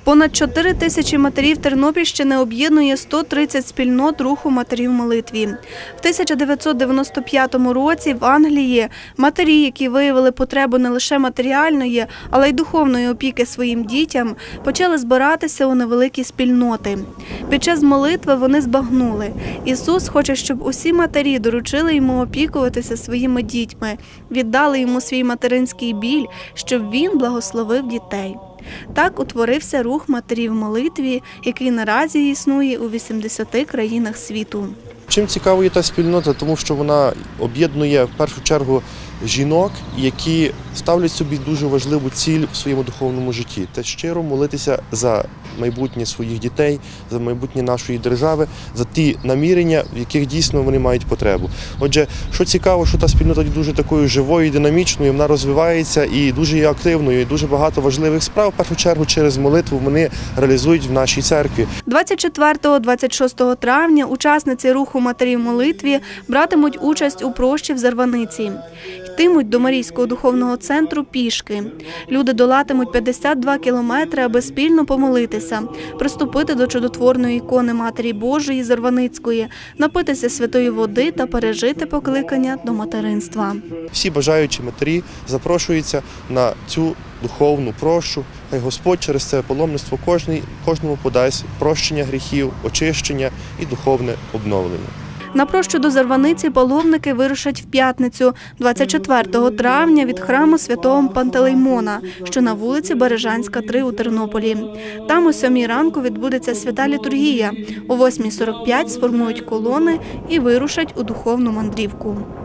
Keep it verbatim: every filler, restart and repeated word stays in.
Понад чотири тисячі матерів Тернопільщини об'єднує сто тридцять спільнот руху матерів в молитві. В тисяча дев'ятсот дев'яносто п'ятому році в Англії матері, які виявили потребу не лише матеріальної, але й духовної опіки своїм дітям, почали збиратися у невеликі спільноти. Під час молитви вони збагнули. Ісус хоче, щоб усі матері доручили йому опікуватися своїми дітьми, віддали йому свій материнський біль, щоб він благословив дітей. Так утворився рух матерів в молитві, який наразі існує у вісімдесяти країнах світу. Чим цікава є та спільнота? Тому що вона об'єднує в першу чергу жінок, які ставлять собі дуже важливу ціль в своєму духовному житті – це щиро молитися за майбутнє своїх дітей, за майбутнє нашої держави, за ті намірення, в яких дійсно вони мають потребу. Отже, що цікаво, що та спільнота є дуже такою живою, динамічною, вона розвивається і дуже є активною, і дуже багато важливих справ, в першу чергу, через молитву вони реалізують в нашій церкві. двадцять четвертого - двадцять шостого травня учасниці руху матерів в молитві братимуть участь у прощі в Зарваниці. Йтимуть до Марійського духовного центру пішки. Люди долатимуть п'ятдесят два кілометри, аби спільно помолитися, приступити до чудотворної ікони Матері Божої Зарваницької, напитися святої води та пережити покликання до материнства. Всі бажаючі матері запрошуються на цю духовну прощу. Хай Господь через це паломництво кожній, кожному подасть прощення гріхів, очищення і духовне обновлення. На прощу до Зарваниці паломники вирушать в п'ятницю, двадцять четвертого травня, від храму святого Пантелеймона, що на вулиці Бережанська, три у Тернополі. Там о сьомій ранку відбудеться свята літургія. О восьмій сорок п'ять сформують колони і вирушать у духовну мандрівку.